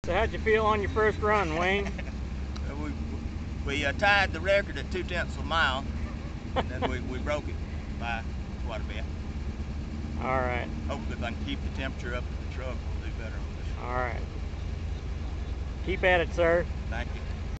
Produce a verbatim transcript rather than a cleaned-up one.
So how'd you feel on your first run, Wayne? we we uh, tied the record at two tenths of a mile, and then we, we broke it by quite a bit. All right. Hopefully if I can keep the temperature up in the truck, we'll do better on this. All right. Keep at it, sir. Thank you.